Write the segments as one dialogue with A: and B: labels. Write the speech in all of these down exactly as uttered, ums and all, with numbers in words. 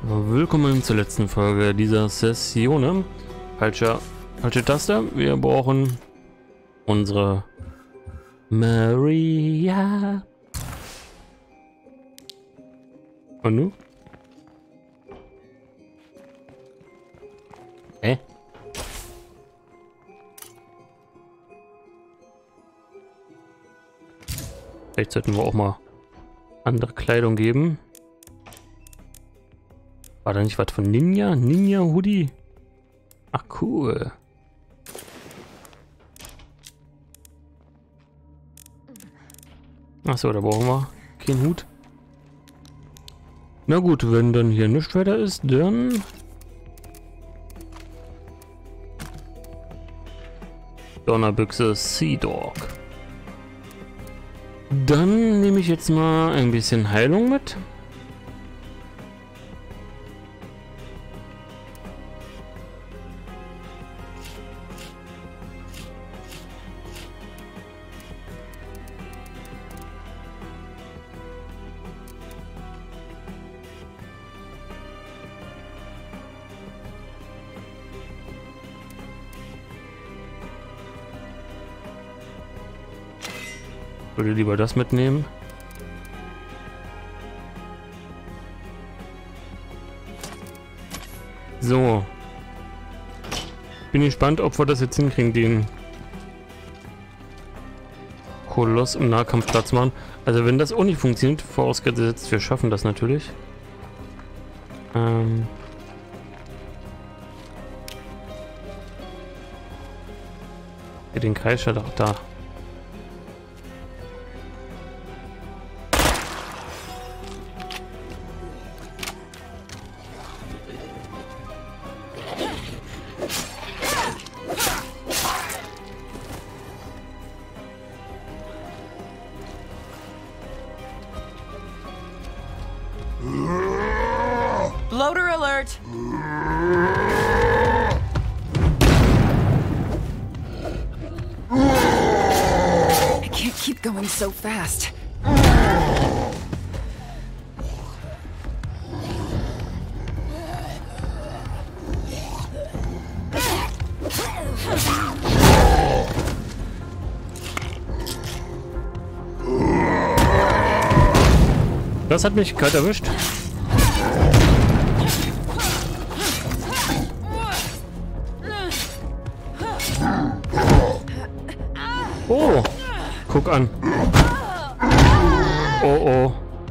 A: Willkommen zur letzten Folge dieser Session. Falsche, falsche Taste. Wir brauchen unsere Maria. Und nu? Hä? Vielleicht sollten wir auch mal andere Kleidung geben. War da nicht was von Ninja? Ninja Hoodie? Ach cool. Achso, da brauchen wir keinen Hut. Na gut, wenn dann hier nichts weiter ist, dann... Donnerbüchse Sea Dog. Dann nehme ich jetzt mal ein bisschen Heilung mit. Würde lieber das mitnehmen. So. Bin gespannt, ob wir das jetzt hinkriegen, den Koloss im Nahkampf Platz machen. Also wenn das auch nicht funktioniert, vorausgesetzt, wir schaffen das natürlich. Ähm... Den Kreis hat auch da.
B: Loader alert! I can't keep going so fast.
A: Das hat mich kalt erwischt. Oh, guck an. Oh, oh.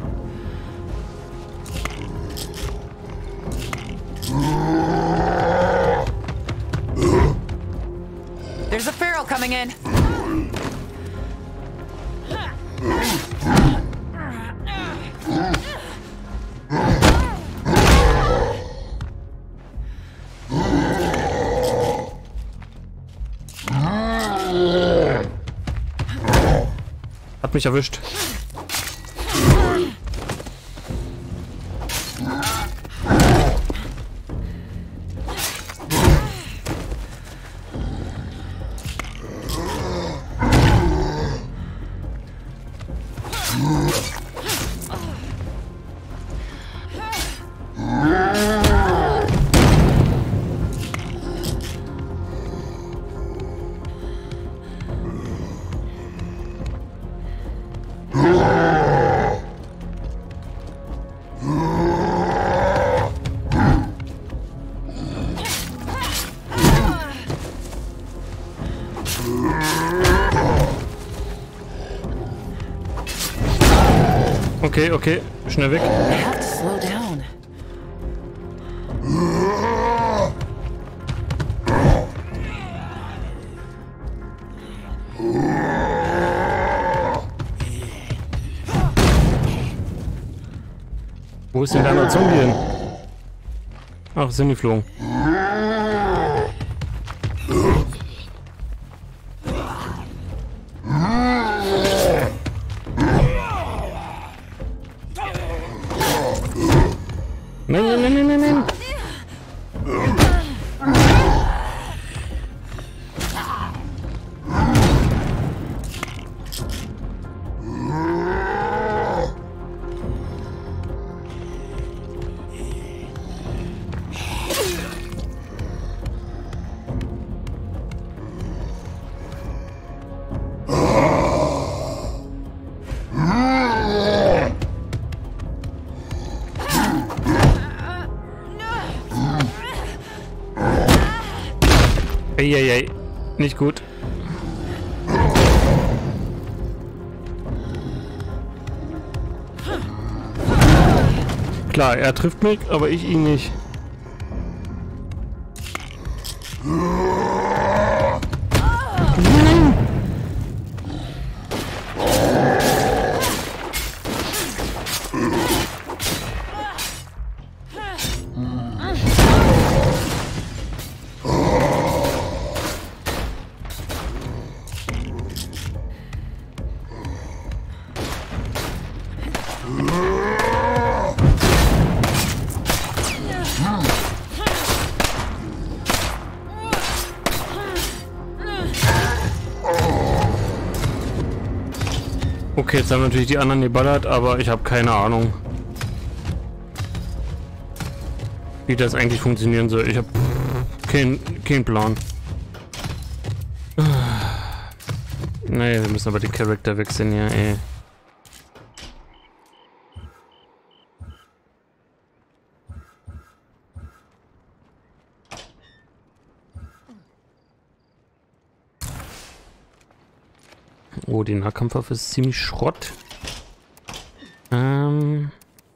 B: There's a feral coming in.
A: Hat mich erwischt. Okay, okay, schnell weg.
B: I have to slow down.
A: Wo ist denn der andere Zombie hin? Ach, sind die geflogen. Nein, nein, nein, nein, nein, nein. Eieiei, nicht gut. Klar, er trifft mich, aber ich ihn nicht. Okay, jetzt haben natürlich die anderen geballert, aber ich habe keine Ahnung, wie das eigentlich funktionieren soll. Ich habe keinen kein Plan. Naja, wir müssen aber den Charakter wechseln, ja, ey. Oh, die Nahkampfwaffe ist ziemlich Schrott. Ähm...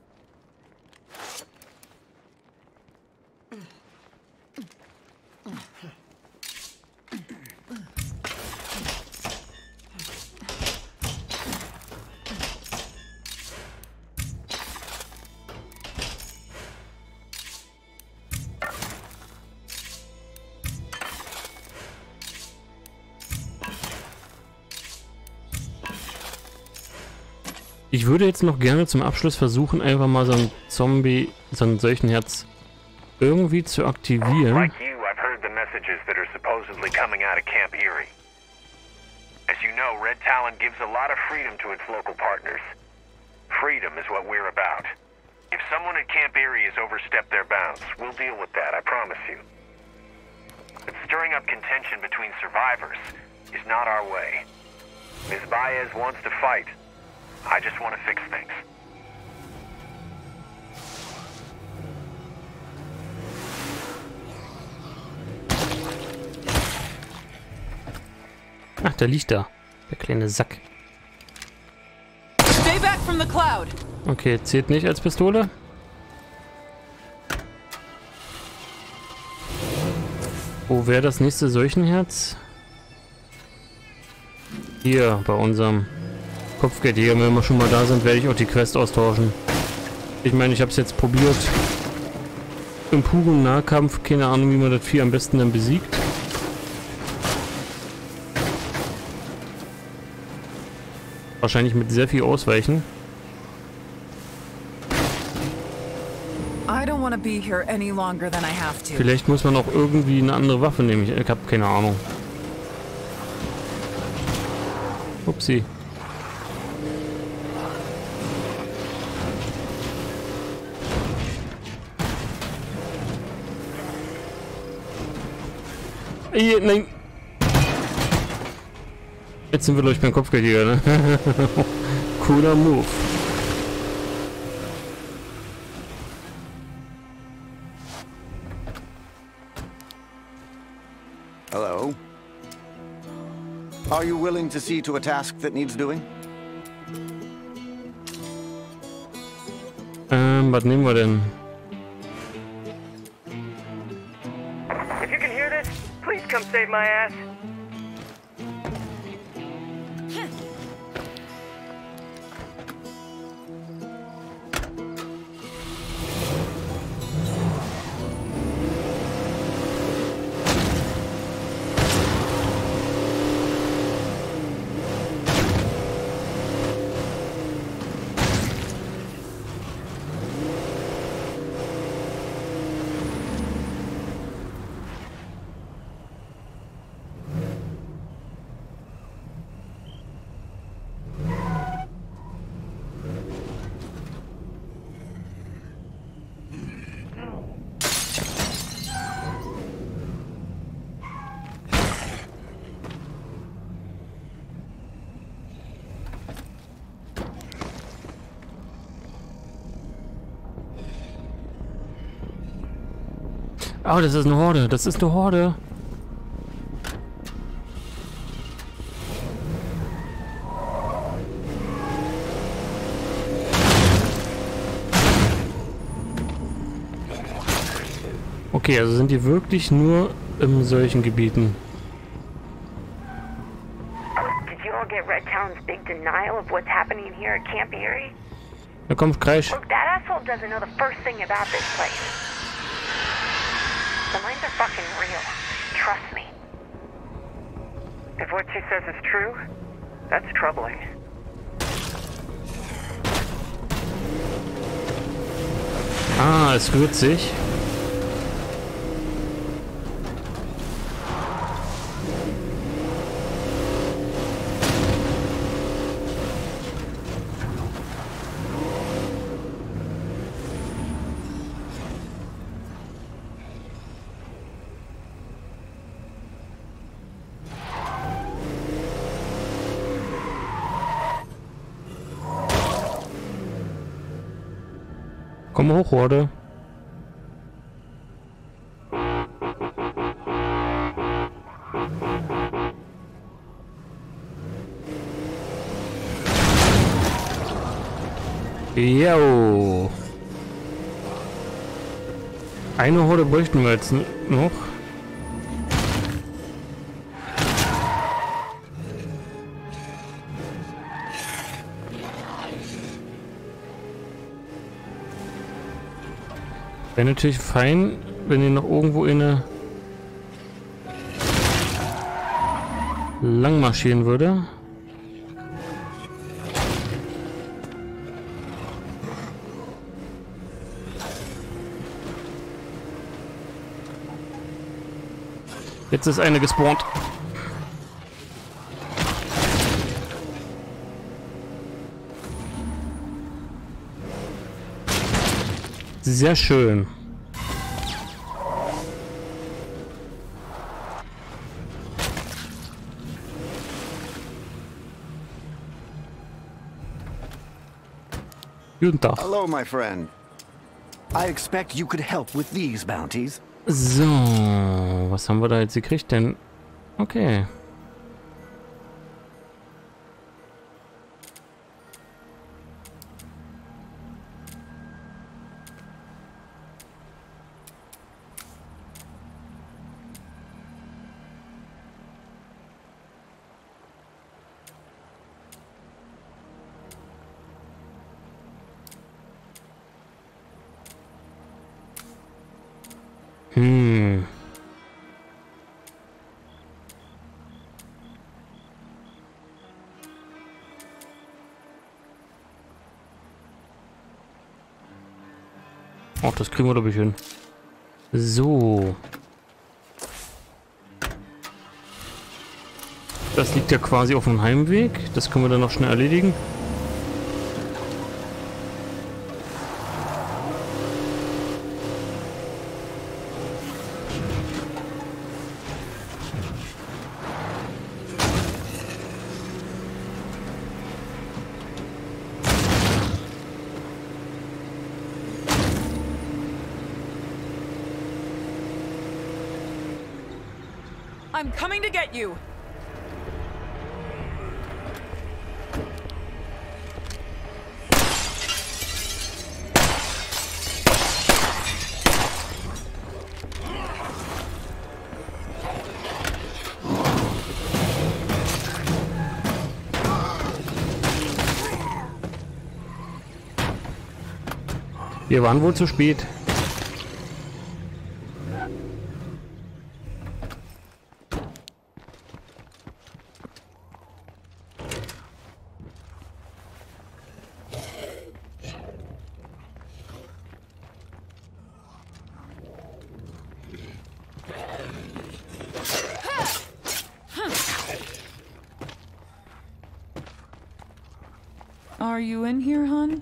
A: Ich würde jetzt noch gerne zum Abschluss versuchen, einfach mal so ein Zombie, so ein solchen Herz irgendwie zu aktivieren.
C: Like you, I've heard the messages that are supposedly coming out of Camp Erie. As you know, Red Talon gives a lot of freedom to its local partners. Freedom is what we're about. If someone at Camp Erie has overstepped their bounds, we'll deal with that, I promise you. But stirring up contention between survivors is not our way. Miz Baez wants to fight. I just want to fix things.
A: Ach, der liegt da. Der kleine Sack.
B: Stay back from the cloud.
A: Okay, zählt nicht als Pistole. Wo wäre das nächste Seuchenherz? Hier, bei unserem Kopfgeldjäger. Wenn wir schon mal da sind, werde ich auch die Quest austauschen. Ich meine, ich habe es jetzt probiert. Im puren Nahkampf, keine Ahnung, wie man das Vieh am besten dann besiegt. Wahrscheinlich mit sehr viel Ausweichen.
B: I don't want to be here any longer than I have to.
A: Vielleicht muss man auch irgendwie eine andere Waffe nehmen. Ich habe keine Ahnung. Upsi. Ey, nein. Jetzt sind wir durch beim Kopfgeldjäger, ne? Cooler Move.
D: Hello. Are you willing to see to a task that needs doing?
A: Ähm, was nehmen wir denn?
C: If you can hear this, please come save my ass.
A: Oh, das ist eine Horde. Das ist eine Horde. Okay, also sind die wirklich nur in solchen Gebieten?
E: Did you all get Red Talon's big denial of what's happening here at Camp Erie?
A: Da kommt Kreisch.
E: Look, that asshole doesn't know the first thing about this place. The mines are fucking real. Trust me.
C: If what she says is true, that's troubling.
A: Ah, es rührt sich. Komm hoch, Horde. Jo. Eine Horde bräuchten wir jetzt noch. Wäre natürlich fein, wenn ihr noch irgendwo in eine lang marschieren würde. Jetzt ist eine gespawnt. Sehr schön. Guten Tag.
D: Hello, my friend. I expect you could help with these bounties.
A: So, was haben wir da jetzt gekriegt denn? Okay. Hm. Ach, das kriegen wir doch bestimmt hin. So. Das liegt ja quasi auf dem Heimweg. Das können wir dann noch schnell erledigen.
B: I'm coming to get you.
A: Wir waren wohl zu spät.
B: Are you in here, hon?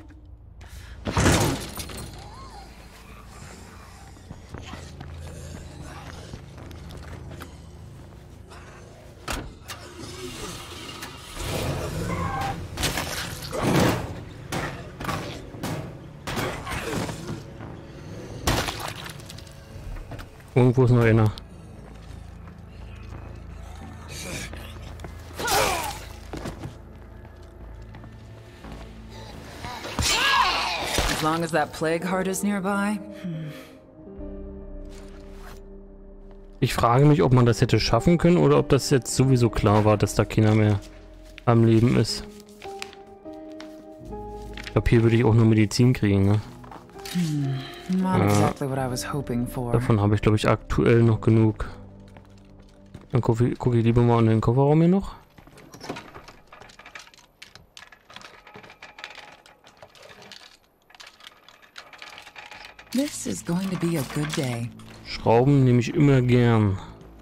A: Irgendwo ist noch einer.
B: As long as that plague heart is nearby. Hmm.
A: Ich frage mich, ob man das hätte schaffen können oder ob das jetzt sowieso klar war, dass da keiner mehr am Leben ist. Ich glaube, hier würde ich auch nur Medizin kriegen, ne?
B: Hmm, not exactly what I was hoping for.
A: Davon habe ich, glaube ich, aktuell noch genug. Dann gucke ich, guck ich lieber mal in den Kofferraum hier noch.
B: This is going to be a good day.
A: Schrauben nehme ich immer gern.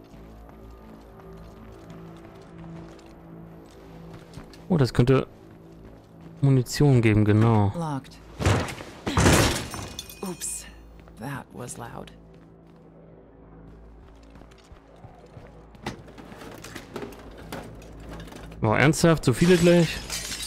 A: Oh, das könnte Munition geben, genau.
B: Locked. Oops, that was loud.
A: War ernsthaft? So viele gleich?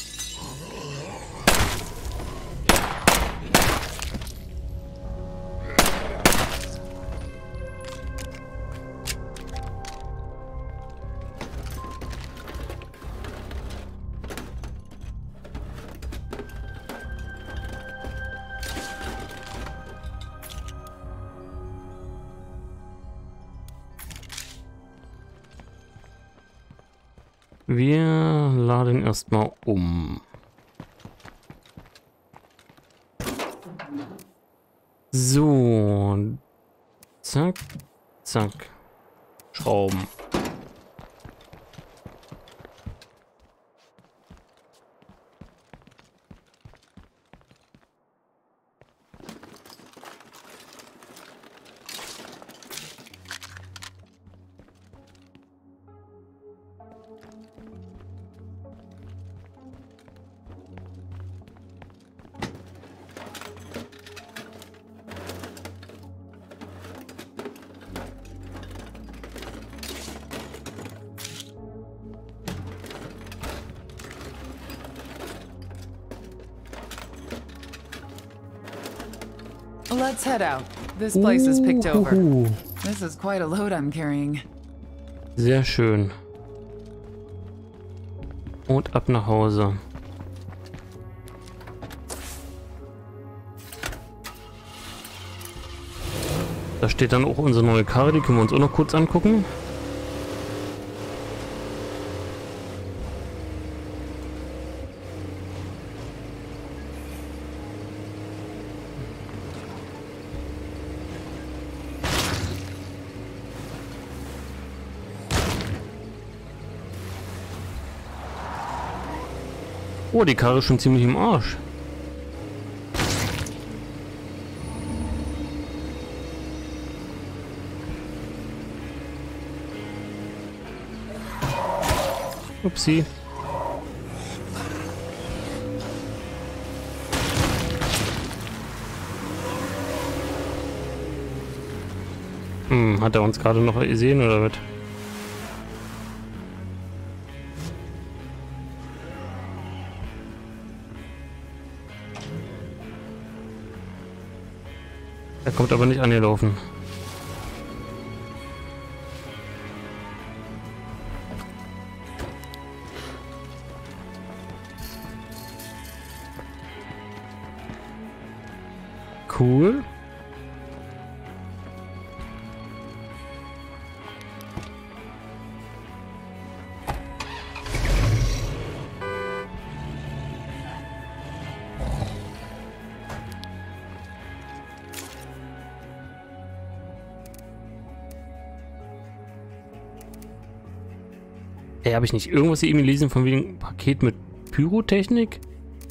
A: Wir laden erstmal um. So. Zack. Zack. Schrauben.
B: Let's head out. This place is picked over.
A: Uhuhu.
B: This is quite a load I'm carrying.
A: Sehr schön. Und ab nach Hause. Da steht dann auch unsere neue Karre, die können wir uns auch noch kurz angucken. Oh, die Karre ist schon ziemlich im Arsch. Upsi. Hm, hat er uns gerade noch gesehen oder was? Er kommt aber nicht angelaufen. Cool. Hey, habe ich nicht irgendwas hier eben gelesen von wegen Paket mit Pyrotechnik?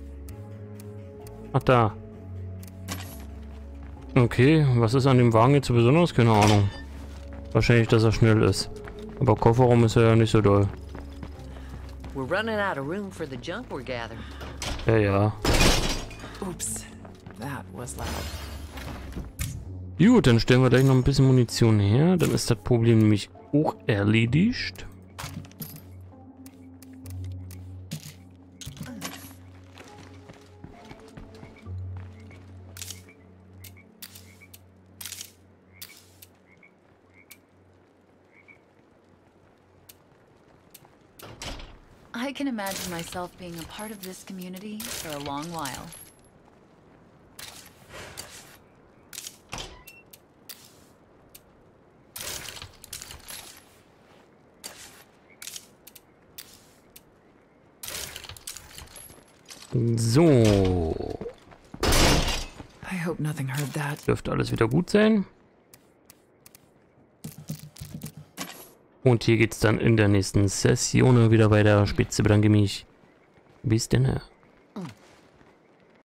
A: Ach da. Okay, was ist an dem Wagen jetzt so besonders? Keine Ahnung. Wahrscheinlich, dass er schnell ist. Aber Kofferraum ist ja nicht so doll.
F: We're running out of room for the junk we're gathering.
A: Ja, ja.
B: Oops, that was loud.
A: Gut, dann stellen wir gleich noch ein bisschen Munition her. Dann ist das Problem nämlich auch erledigt.
G: I can imagine myself being a part of this community for a long while.
A: So.
B: I hope nothing heard that.
A: Dürfte alles wieder gut sein. Und hier geht's dann in der nächsten Session wieder weiter. Spitze bedanke mich. Bis dann.